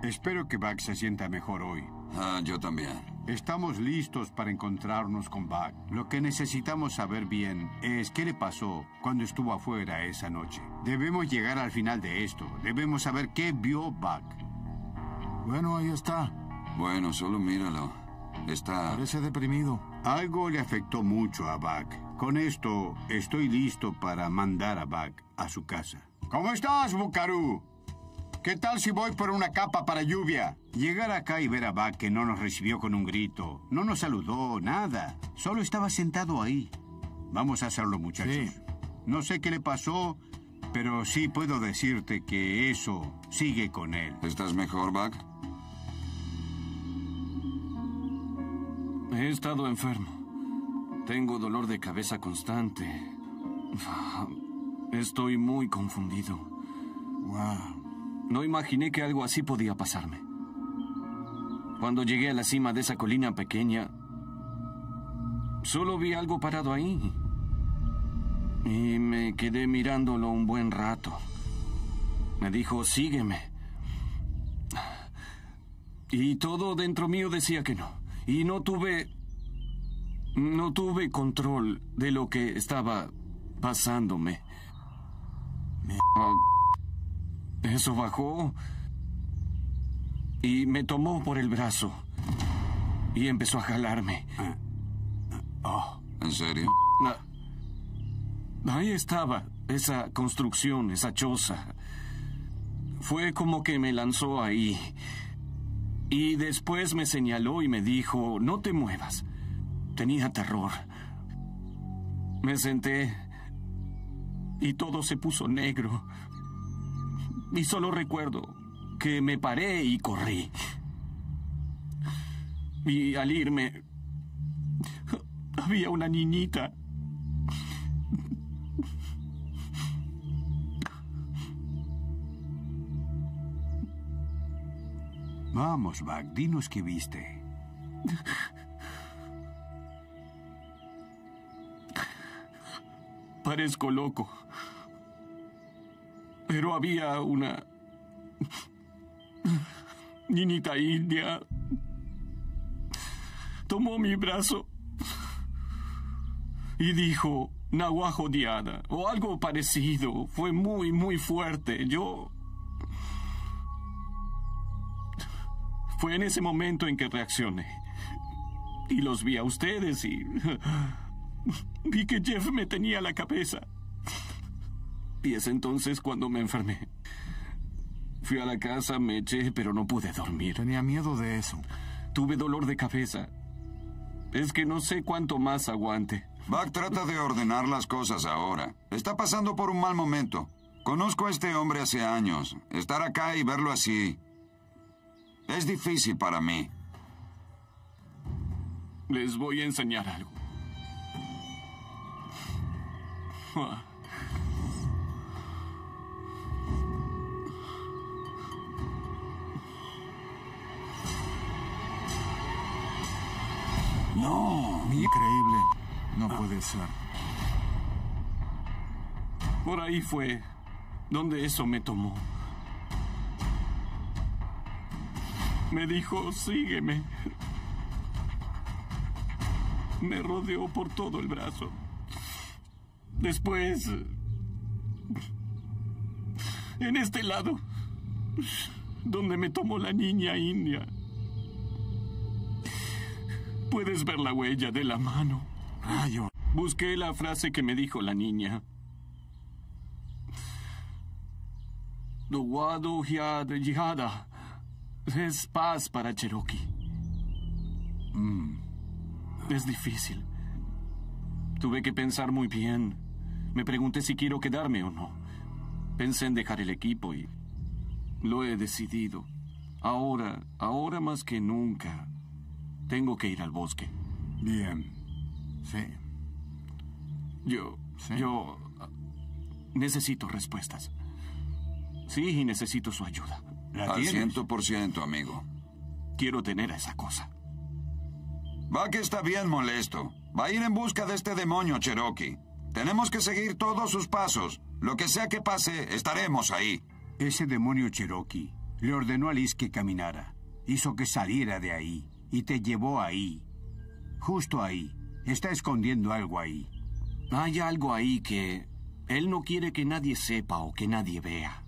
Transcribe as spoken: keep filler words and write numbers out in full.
Espero que Buck se sienta mejor hoy. Ah, yo también. Estamos listos para encontrarnos con Buck. Lo que necesitamos saber bien es qué le pasó cuando estuvo afuera esa noche. Debemos llegar al final de esto. Debemos saber qué vio Buck. Bueno, ahí está. Bueno, solo míralo. Está... Parece deprimido. Algo le afectó mucho a Buck. Con esto, estoy listo para mandar a Buck a su casa. ¿Cómo estás, Buckaroo? ¿Qué tal si voy por una capa para lluvia? Llegar acá y ver a Buck que no nos recibió con un grito, no nos saludó, nada. Solo estaba sentado ahí. Vamos a hacerlo, muchachos. Sí. No sé qué le pasó, pero sí puedo decirte que eso sigue con él. ¿Estás mejor, Buck? He estado enfermo. Tengo dolor de cabeza constante. Estoy muy confundido. Wow. No imaginé que algo así podía pasarme. Cuando llegué a la cima de esa colina pequeña, solo vi algo parado ahí. Y me quedé mirándolo un buen rato. Me dijo, sígueme. Y todo dentro mío decía que no. Y no tuve... No tuve control de lo que estaba pasándome. Ah, eso bajó y me tomó por el brazo y empezó a jalarme. Oh. ¿En serio? Ah, ahí estaba, esa construcción, esa choza. Fue como que me lanzó ahí. Y después me señaló y me dijo, no te muevas. Tenía terror. Me senté y todo se puso negro. Y solo recuerdo que me paré y corrí. Y al irme, había una niñita. Vamos, Buck, dinos qué viste. Parezco loco. Pero había una niñita india. Tomó mi brazo y dijo Nahuajo Diada o algo parecido. Fue muy, muy fuerte. Yo... Fue en ese momento en que reaccioné. Y los vi a ustedes y... Vi que Jeff me tenía la cabeza. Y es entonces cuando me enfermé. Fui a la casa, me eché, pero no pude dormir. Tenía miedo de eso. Tuve dolor de cabeza. Es que no sé cuánto más aguante. Buck trata de ordenar las cosas ahora. Está pasando por un mal momento. Conozco a este hombre hace años. Estar acá y verlo así... Es difícil para mí. Les voy a enseñar algo. Ah. No, increíble. No puede ser. Por ahí fue donde eso me tomó. Me dijo, sígueme. Me rodeó por todo el brazo. Después, en este lado, donde me tomó la niña india. Puedes ver la huella de la mano. Rayo. Busqué la frase que me dijo la niña. Duwadu hiad yihada. Es paz para Cherokee. Mm. Es difícil. Tuve que pensar muy bien. Me pregunté si quiero quedarme o no. Pensé en dejar el equipo y lo he decidido. Ahora, ahora más que nunca, tengo que ir al bosque. Bien. Sí. Yo, ¿Sí? yo necesito respuestas. Sí, y necesito su ayuda. Al ciento por ciento, amigo. Quiero tener a esa cosa. Buck está bien molesto. Va a ir en busca de este demonio, Cherokee. Tenemos que seguir todos sus pasos. Lo que sea que pase, estaremos ahí. Ese demonio Cherokee Le ordenó a Liz que caminara. Hizo que saliera de ahí. Y te llevó ahí. Justo ahí. Está escondiendo algo ahí. Hay algo ahí que él no quiere que nadie sepa o que nadie vea.